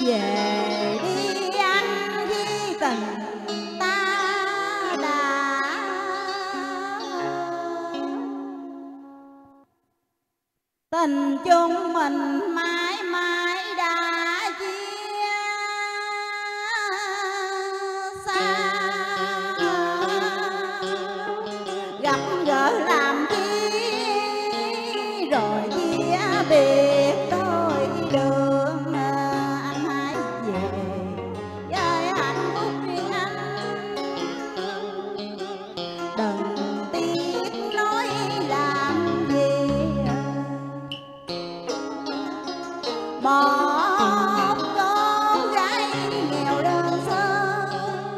về đi anh khi tình ta đã tình chung mình mãi mãi đã chia xa, gặp gỡ làm chi rồi chia biệt đôi đường. Anh hãy về với hạnh phúc riêng anh, đừng tiếc nói làm gì. Một cô gái nghèo đơn sơ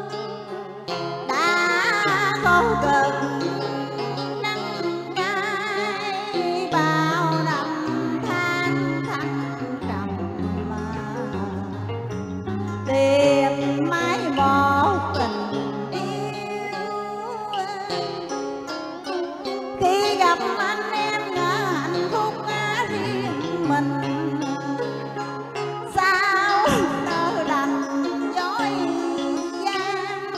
đã khổ cực nắng gai bao năm tháng thăng trầm, tìm mãi một tình yêu. Khi gặp anh em ngỡ hạnh phúc riêng mình, sao nỡ đành dối gian.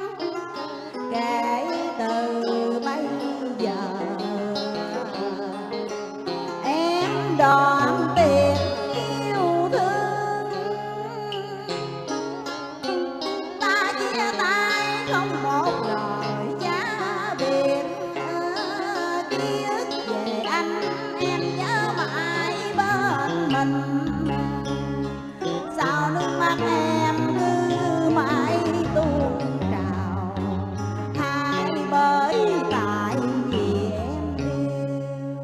Kể từ bây giờ em đoạn tuyệt yêu thương, ta chia tay không một lời giá biệt. Ký ức về anh em nhớ mãi bên mình, sao nước mắt em cứ mãi tuôn trào, hai bởi tại vì em yêu.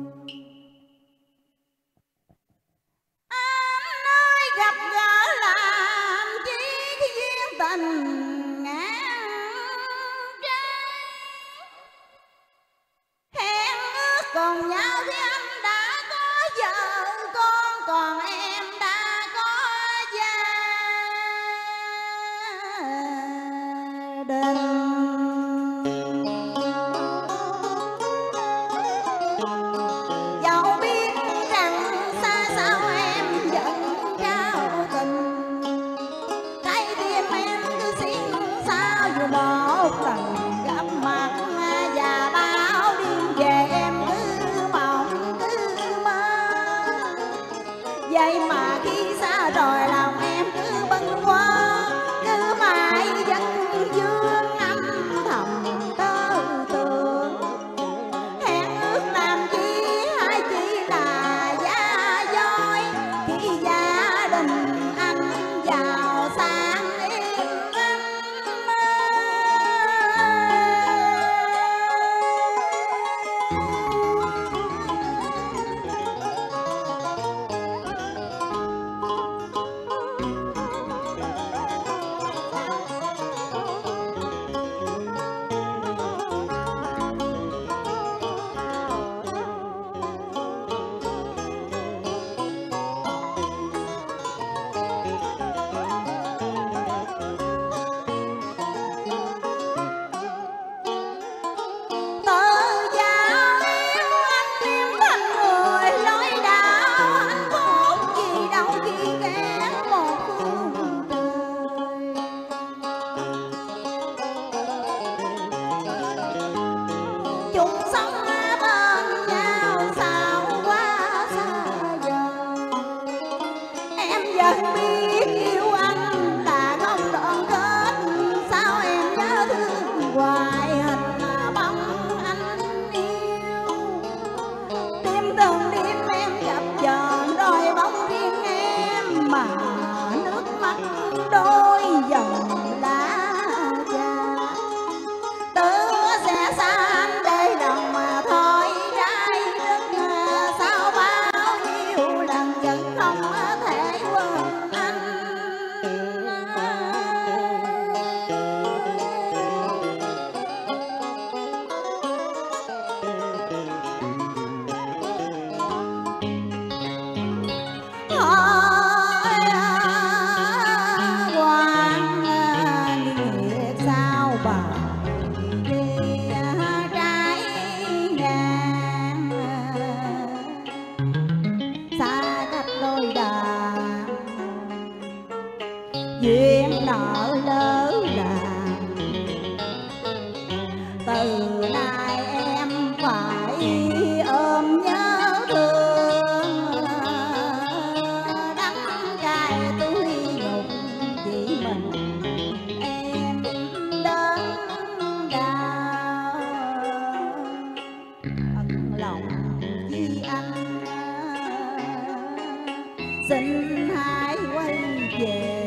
Anh ơi gặp gỡ làm chi khi duyên tình ngàn trái, hẹn ước còn nhau thì anh đã có vợ con, còn em đã có gia đình. Dẫu biết rằng xa sao em vẫn trao tình, trái tim em cứ xiên sao dù một lần gặp mặt. Và bao đêm về em cứ mộng cứ mơ, vậy mà khi xa rồi lòng em cứ bâng khuâng, cứ mãi vẫn vương âm thầm tơ tưởng. Hẹn ước làm chi hay chỉ là giả dối, khi gia đình anh giàu sang yên không thể quên anh. duyên nợ lỡ làng. Từ nay em phải ôm nhớ thương, đắng cay tôi nhục chỉ mình em đớn đau. Ân lòng chi anh xin hãy quay về,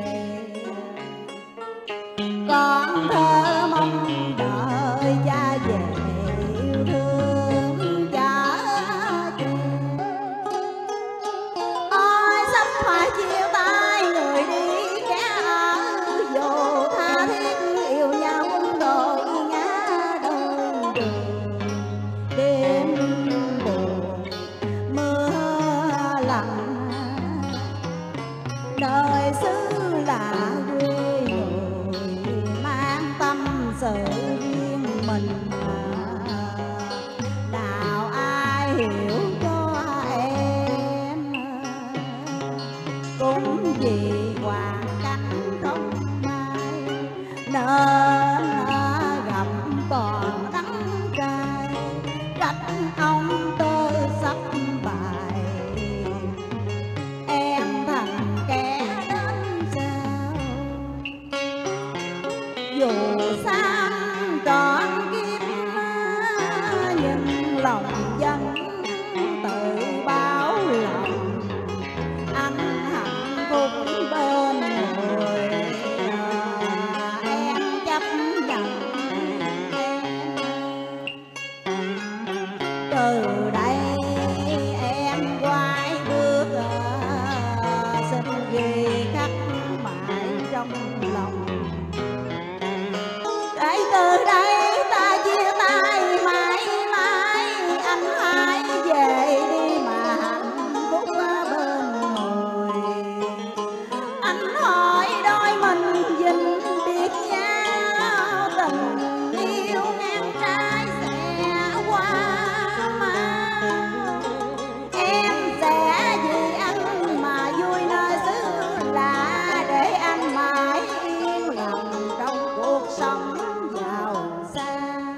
con thơ mong đợi cha về yêu thương cha chồng. Ôi sắp phải chia tay người đi kẻ ở, dù tha thiết yêu nhau đôi ngã đôi đường. Đêm buồn mưa lặng, đời xứ là quê người mang tâm sự riêng mình. Nào ai hiểu cho em, cũng vì hoàn cảnh không may nên gặp còn đắng cay. Trách ông tơ sắp bài, em thành kẻ đến sao. Dù sang trọn kiếp nhưng lòng vẫn tự báo lòng. Anh hạnh phúc bên người, em chấp nhận em. Từ đây em quay bước, xin ghi khắc mãi trong lòng. Để từ đây ta chia tay mãi mãi, anh hãy về đi mà hạnh phúc bên người. Anh hỏi đôi mình dình biết nhau, tình yêu ngang trái sẽ qua mau. Em sẽ vì anh mà vui nơi xứ lạ, để anh mãi yên lòng trong cuộc sống giàu sang.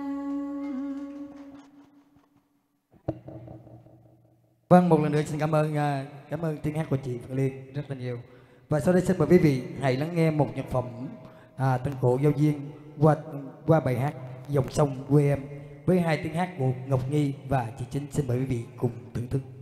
Vâng, một lần nữa xin cảm ơn tiếng hát của chị Phương Liên rất là nhiều. Và sau đây xin mời quý vị hãy lắng nghe một nhạc phẩm tân cổ giao duyên qua bài hát Dòng sông quê em với hai tiếng hát của Ngọc Nhi và chị Chính. Xin mời quý vị cùng thưởng thức.